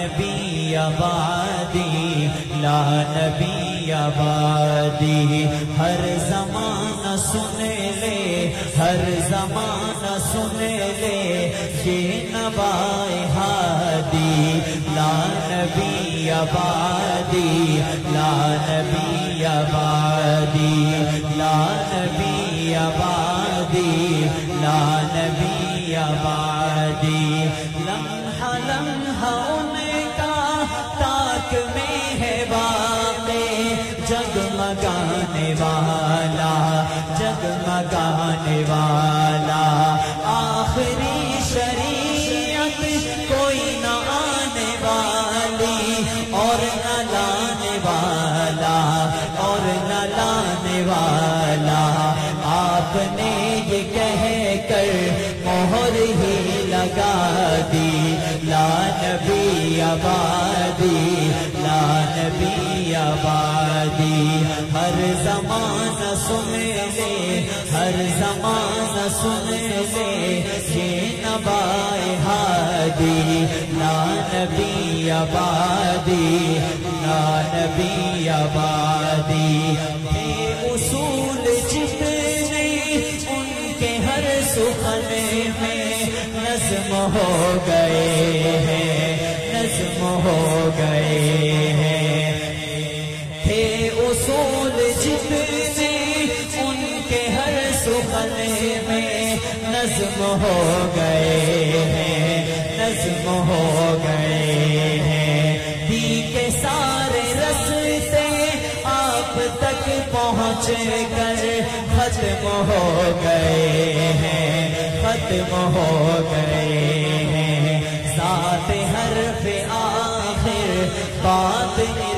نبی آبادی لا نبی آبادی ہر زمانہ سن لے ہر زمانہ سن لے یہ نوائے ہادی لا نبی آبادی لا نبی آبادی لا نبی آبادی لا نبی آبادی لمحہ لمحہ ان کا تاک میں ہے واقع جگمگانے والا جگمگانے والا آخری شریعت کوئی نہ آنے والی اور نہ لانے والا اور نہ لانے والا آپ نے یہ کہہ کر مہر ہی لگا دی لا نبی آبادی لا نبی آبادی ہر زمانہ سن لے ہر زمانہ سن لے یہ نوائے ہادی لا نبی آبادی لا نبی آبادی اصول جتنے ان کے ہر سخن میں نظم ہو گئے ہیں نظم ہو گئے ہیں تھے اصول جتنے ان کے ہر سخن میں نظم ہو گئے ہیں نظم ہو گئے ہیں دی کے سارے رستے آپ تک پہنچ کر ختم ہو گئے ہیں ختم ہو گئے ہیں ذات حرف آخر بات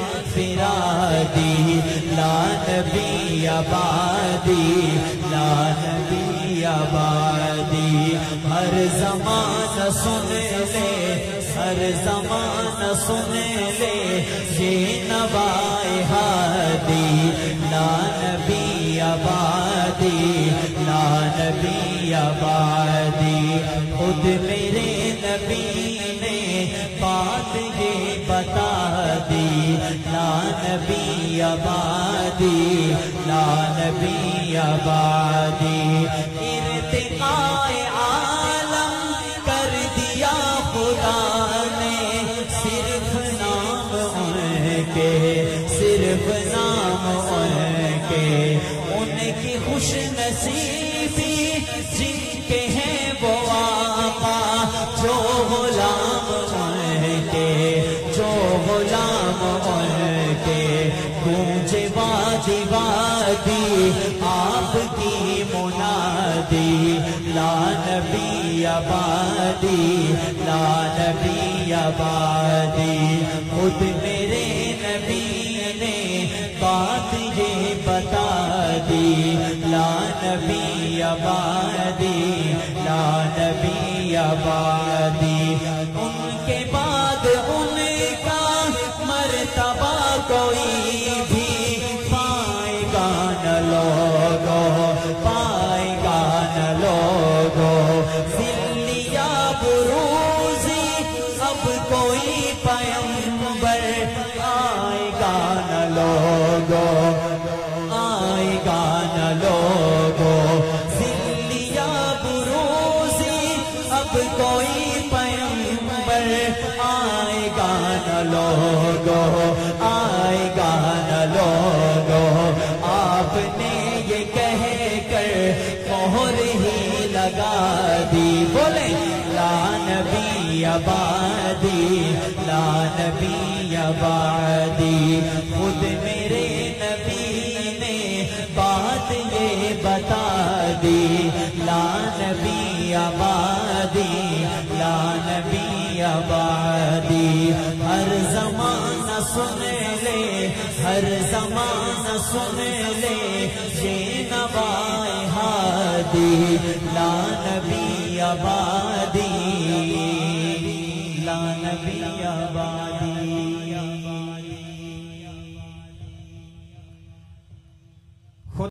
انفرادی لا نبی آبادی لا نبی آبادی ہر زمانہ سن لے ہر زمانہ سن لے یہ نوائے ہادی لا نبی آبادی لا نبی آبادی خود میرے نبی نے بات یہ بتا دی لا نبی آبادی لا نبی آبادی ارتقاء عالم کر دیا خدا نے صرف نام ان کے صرف نام ان کے ان کی خوش نصیبی جن کے ہیں وہ آقا جو غلام ان کے جو غلام ان کے گونجے وادی وادی آپ کی منادی لا نبی آبادی لا نبی آبادی خود میرے نبی نے بات یہ بتا دی لا نبی آبادی لا نبی آبادی ان کے بعد ان کا مرتبہ کوئی بھی پائے گا نہ لوگو پائے گا نہ لوگو ذلیا بروزی اب کوئی پیغمبر آئے گا نہ لوگو آئے گا نہ لوگو ذلیا بروزی اب کوئی پیغمبر آئے گا نہ لوگو آئے گا نہ لوگو آپ نے یہ کہہ کر مہر ہی لگا دی بولے لا نبی آبادی لا نبی آبادی خود میرے نبی نے بات یہ بتا دی لا نبی آبادی لا نبی آبادی ہر زمانہ سن لے ہر زمانہ سن لے یہ نوائے ہادی لا نبی آبادی لا نبی آبادی